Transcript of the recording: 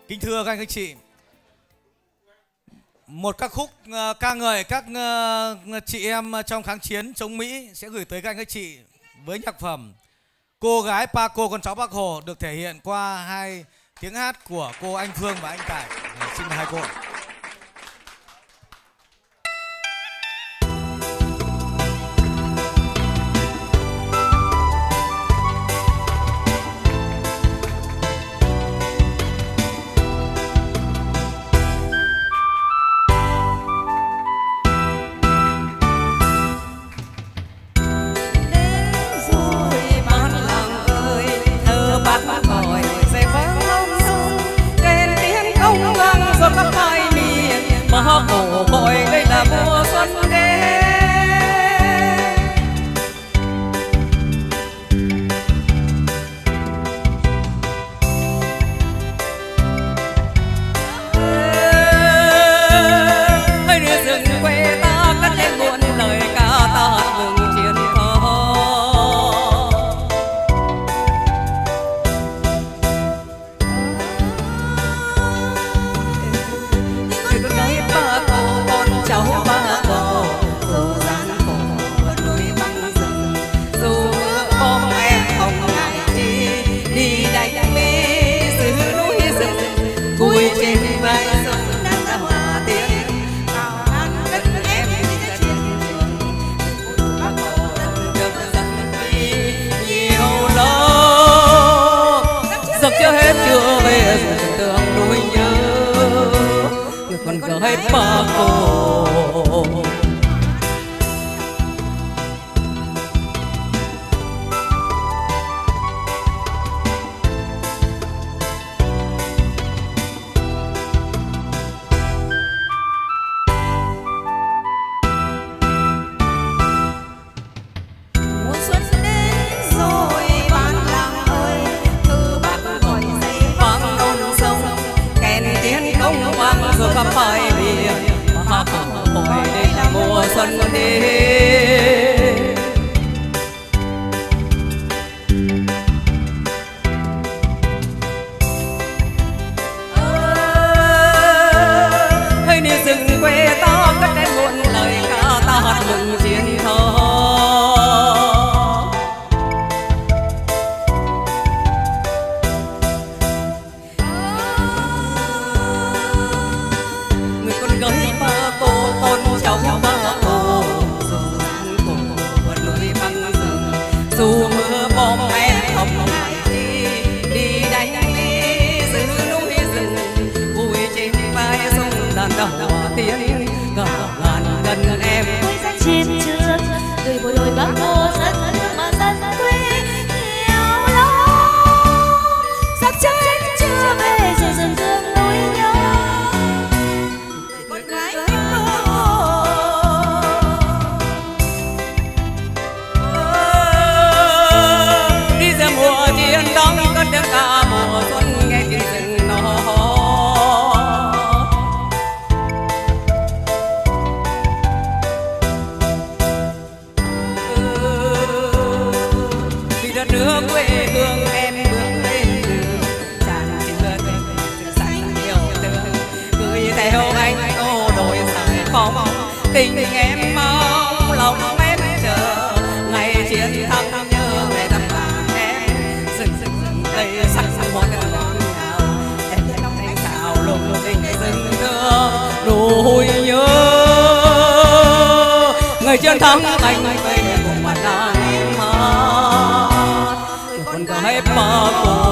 Kính thưa các anh các chị, một ca khúc ca ngợi các chị em trong kháng chiến chống Mỹ sẽ gửi tới các anh các chị với nhạc phẩm Cô gái Pa Cô con cháu Bác Hồ, được thể hiện qua hai tiếng hát của cô Anh Phương và anh Tài. Xin mời hai cô. Cổ gọi đây là mùa xuân đến. Hãy đưa rừng quê ta cất lên muôn lời ca ta mừng chiến thắng. Cháu ba cô dù gian khổ núi băng rừng, dù mưa bom em không ngại chi đi đánh mê giữa núi rừng, vui trên vai sông đang là hòa tiếng vào ngàn đất em đã chiến trường. Bác Hồ được dân vì nhiều lâu giặc chưa hết chưa về tưởng núi nhớ còn gái Pa Cô. Mùa xuân đến rồi ban làng ơi, thư bác gọi dậy vang non sông, kèn tiếng công vang rồi khắp bãi biển. Pa Cô hỏi đây là mùa xuân đến. Hãy đi rừng quê ta cất lên muôn lời ca ta hát mừng chiến thắng. Người con gái Pa Cô con cháu Bác Hồ, dù gian khổ vượt núi băng rừng, dù mưa bom em không ngại chi đi đánh đi giữa núi rừng, vui trên vai sông đàn đỏ tiếng gào ngàn gần em. Chiến trường người bộ đội Bác Hồ rất thương mà dân quê nhiều lắm, giặc chết chưa về rồi dần thương nỗi nhớ. Con gái đi ra mùa chiến đón cất tiếng ca mùa xuân nghe tiếng rừng nó. Vì đất nước quê hương em bước lên đường tràn chứa tình xanh yêu thương, gửi theo anh cô đội giải phóng tình em mong lòng em chờ ngày chiến thắng. Nhớ về năm bạn em rừng rừng cây sắc hoa ngàn ngào, em lòng anh xào lùng tình rừng thưa nỗi nhớ ngày chiến thắng anh về cùng mặt đàn em hát con gái Pa Cô.